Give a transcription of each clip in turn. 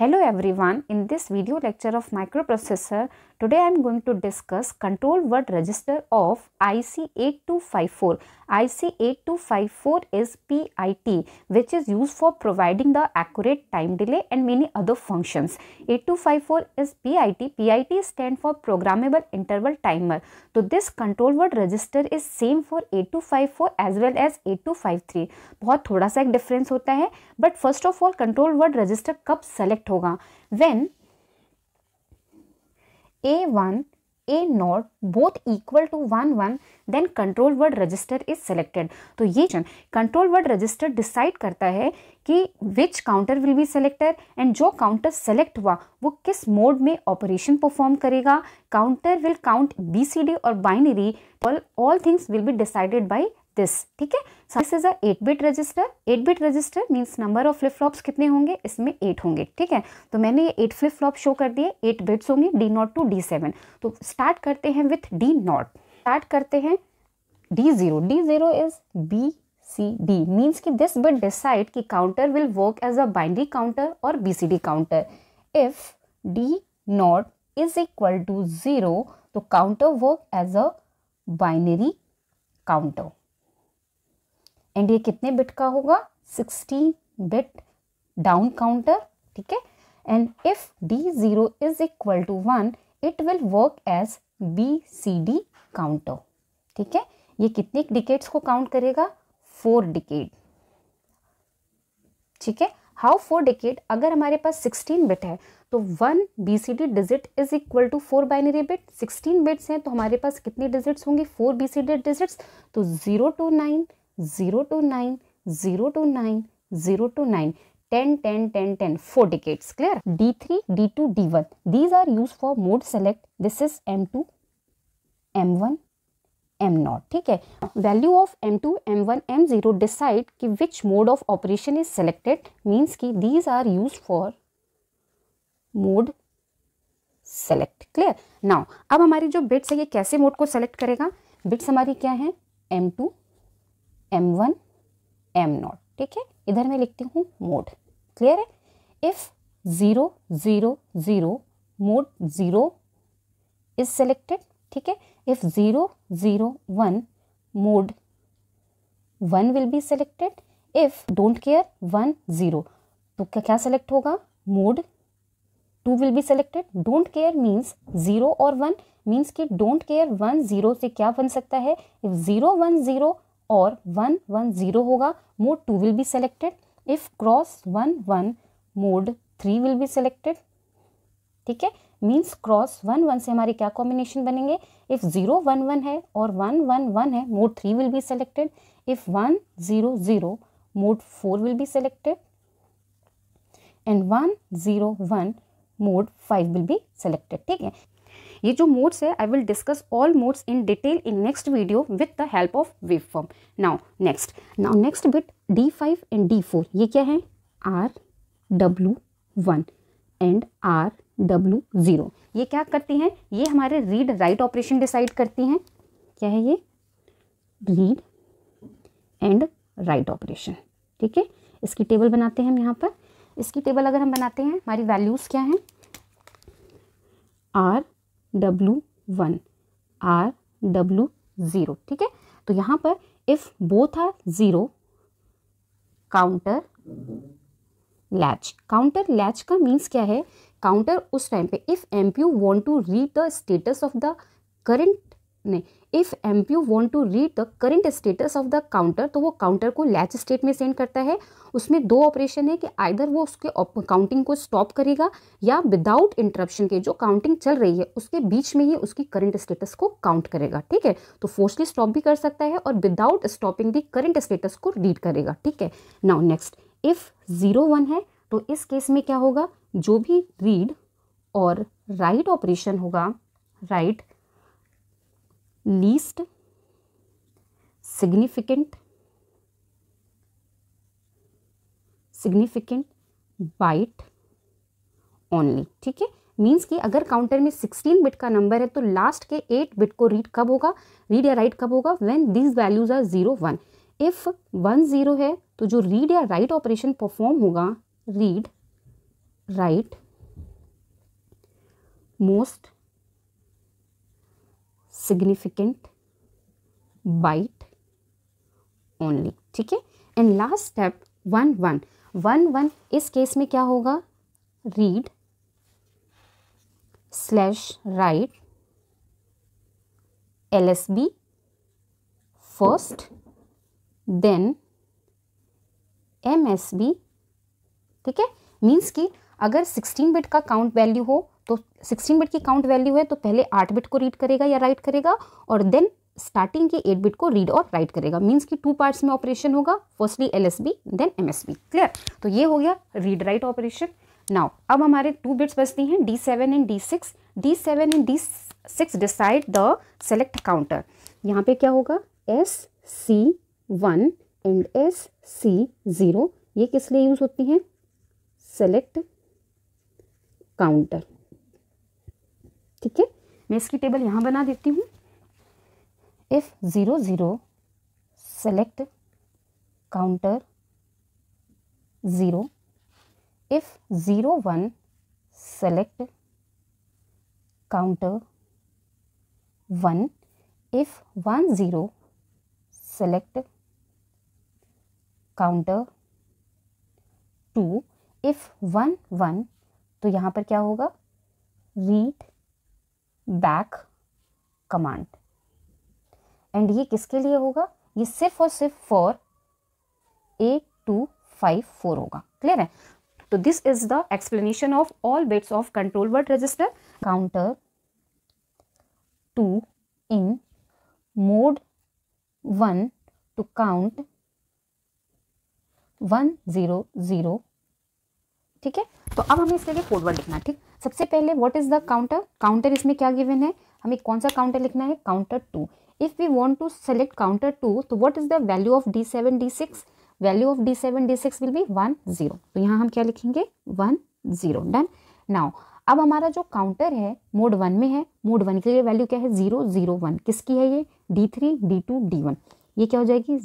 Hello everyone, in this video lecture of microprocessor, today I am going to discuss control word register of IC8254. IC8254 is PIT, which is used for providing the accurate time delay and many other functions. 8254 is PIT. PIT stands for programmable interval timer. So this control word register is same for 8254 as well as 8253. बहुत थोड़ा सा एक difference होता है, but first of all control word register कब select होगा? When A1 A0 both equal to 1 1, then control word register is selected. तो ये कंट्रोल वर्ड रजिस्टर डिसाइड करता है कि which counter will be selected and जो काउंटर सेलेक्ट हुआ वो किस मोड में ऑपरेशन परफॉर्म करेगा. काउंटर विल काउंट BCD और binary. All things will be decided by this. ठीक है, दिस इज अ 8-बिट रजिस्टर. 8-बिट register means number of flip flops कितने होंगे? इसमें 8 होंगे. ठीक है, तो मैंने ये 8 फ्लिप फ्लॉप शो कर दिए. 8 बिट्स होंगे D0 टू D7. तो स्टार्ट करते हैं विथ D0. स्टार्ट करते हैं D0. D0 is BCD means कि दिस बिट डिसाइड कि counter will work as a binary counter और BCD counter. If D0 is equal to 0 तो counter work as a binary counter. And ये कितने bit का होगा? 16 बिट डाउन काउंटर. ठीक है, and if D0 is equal to 1 it will work as BCD counter. ठीक है, ये कितने डिकेड्स को काउंट करेगा? 4 डिकेड. ठीक है, हाउ 4 डिकेड? अगर हमारे पास 16 बिट है तो 1 BCD digit is equal to 4 binary bit. 16 bits हैं तो हमारे पास कितने डिजिट्स होंगे? 4 BCD डिजिट्स. तो 0 to 9, 0 to 9, 0 to 9, 0 to 9, 10, 10, 10, 10, 4 decades. Clear? D3, D2, D1. These are used for mode select. This is M2, M1, M0. ठीक है, value of M2, M1, M0 decide कि which mode of operation is selected. Means कि these are use for mode select. Clear? Now अब हमारी जो bits है ये कैसे मोड को सेलेक्ट करेगा? बिट्स हमारी क्या है? M2, M1, M0. ठीक है, इधर मैं लिखती हूँ मोड. क्लियर है? If 0 0 0 mode 0 is selected. ठीक है, if 0 0 1 mode 1 will be selected. If don't care 1 0 तो क्या सेलेक्ट होगा? Mode 2 will be selected. Don't care means 0 और 1 मीन्स कि डोंट केयर 1 0 से क्या बन सकता है? इफ 0 1 0 और 1 1 0 होगा, mode 2 will be selected. If cross 1 1 mode 3 will be selected. ठीक है, मीन्स क्रॉस 1 1 से हमारे क्या कॉम्बिनेशन बनेंगे? इफ 0 1 1 है और 1 1 1 है, mode 3 will be selected. If 1 0 0 mode 4 will be selected and 1 0 1 mode 5 will be selected. ठीक है, ये जो मोड्स है I will discuss all modes in detail in next video with the help of waveform. Now next bit D5 and D4 ये क्या है? RW1 and RW0. ये क्या करती हैं? ये हमारे रीड राइट ऑपरेशन डिसाइड करती हैं. क्या है ये? Read and write operation. ठीक है, इसकी टेबल बनाते हैं हम यहाँ पर. इसकी टेबल अगर हम बनाते हैं, हमारी वैल्यूज क्या हैं? RW1 RW0. ठीक है, तो यहाँ पर if both are 0 counter latch. Counter latch का मीन्स क्या है? काउंटर उस टाइम पे if MPU want to read the status of the current if MPU want to read the current status of the counter तो वो counter को latch state में send करता है. उसमें 2 ऑपरेशन है कि आइदर वो उसके काउंटिंग को स्टॉप करेगा या विदाउट इंटरप्शन के जो काउंटिंग चल रही है उसके बीच में ही उसकी करंट स्टेटस को काउंट करेगा. ठीक है, तो फोर्सली स्टॉप भी कर सकता है और without stopping the current status को रीड करेगा. ठीक है, नाउ नेक्स्ट इफ 0 1 है तो इस केस में क्या होगा? जो भी रीड और राइट ऑपरेशन होगा, write least significant byte only. ठीक है, मीन्स कि अगर काउंटर में 16 बिट का नंबर है तो लास्ट के 8 बिट को रीड कब होगा? रीड या राइट कब होगा? When these values are 0 1. If 1 0 है तो जो रीड या राइट ऑपरेशन परफॉर्म होगा, read write most significant byte only, ठीक है। एंड लास्ट स्टेप 1 इस केस में क्या होगा, read / write LSB first then MSB, ठीक है। मीन्स कि अगर 16 बिट का काउंट वैल्यू हो तो 16 बिट की काउंट वैल्यू है तो पहले 8 बिट को रीड करेगा या राइट करेगा और देन स्टार्टिंग के 8 बिट को रीड और राइट करेगा। मीन्स कि 2 पार्ट्स में ऑपरेशन होगा, firstly LSB then MSB। Clear? तो ये हो गया रीड राइट ऑपरेशन। नाउ अब हमारे 2 बिट्स बचती हैं D7 and D6। D7 and D6 decide the select counter. यहाँ पे क्या होगा, SC1 एंड SC0, ये किस लिए यूज होती हैं, सेलेक्ट काउंटर, ठीक है। मैं इसकी टेबल यहाँ बना देती हूँ। If 00 select counter 0, if 01 select counter 1, if 10 select counter 2, if 11 तो यहाँ पर क्या होगा, रीड बैक कमांड। एंड ये किसके लिए होगा, ये सिर्फ और सिर्फ फॉर 8254 होगा। क्लियर है? तो this is the explanation of all bits of control word register. Counter 2 in mode 1 to count 100, ठीक है। तो अब हमें इसके लिए कोड वर्ड लिखना है, ठीक। सबसे पहले what is the counter, counter इसमें क्या गिवन है, हमें कौन सा काउंटर लिखना है, counter 2। If we want to select counter 2 तो what is the value of D7 D6, value of D7 D6 will be 10। तो यहाँ हम क्या लिखेंगे, 10। डन। नाउ अब हमारा जो काउंटर है मोड 1 में है, मोड 1 के लिए वैल्यू क्या है, 001। किसकी है ये, D3 D2 D1, ये क्या हो जाएगी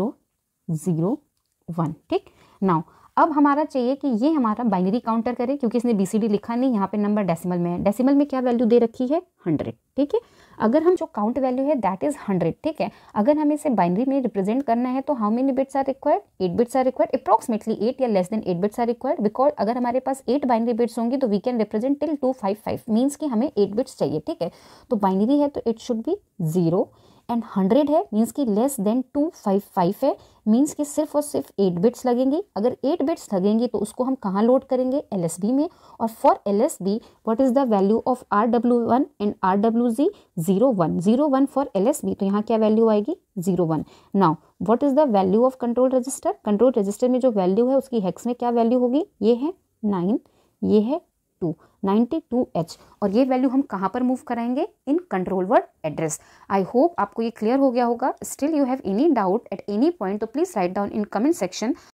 001, ठीक। नाउ अब हमारा चाहिए कि ये हमारा बाइनरी काउंटर करे, क्योंकि इसने BCD लिखा नहीं, यहाँ पे नंबर डेसिमल में है। डेसिमल में क्या वैल्यू दे रखी है, 100, ठीक है। अगर हम जो काउंट वैल्यू है दैट इज 100, ठीक है। अगर हमें इसे बाइनरी में रिप्रेजेंट करना है तो how many bits are required, 8 bits are required, approximately 8 या less than 8 bits are required. Because अगर हमारे पास 8 बाइनरी बिट्स होंगी तो we can represent till 255, means कि हमें 8 बिट्स चाहिए, ठीक है। तो बाइनरी है तो इट शुड बी 0 एंड 100 है मीन्स कि लेस देन 255 है, मीन्स कि सिर्फ और सिर्फ 8 बिट्स लगेंगी। अगर 8 बिट्स लगेंगी तो उसको हम कहाँ लोड करेंगे, LSB में। और for LSB what is the value of RW1 and RWZ, 01 for LSB, तो यहाँ क्या वैल्यू आएगी, 01। Now what is the value of control register, control register में जो वैल्यू है उसकी हेक्स में क्या वैल्यू होगी, ये है 9, ये है 2, 92H। और ये वैल्यू हम कहाँ पर मूव कराएंगे, in control word address. I hope आपको ये क्लियर हो गया होगा। Still you have any doubt at any point तो please write down in comment section.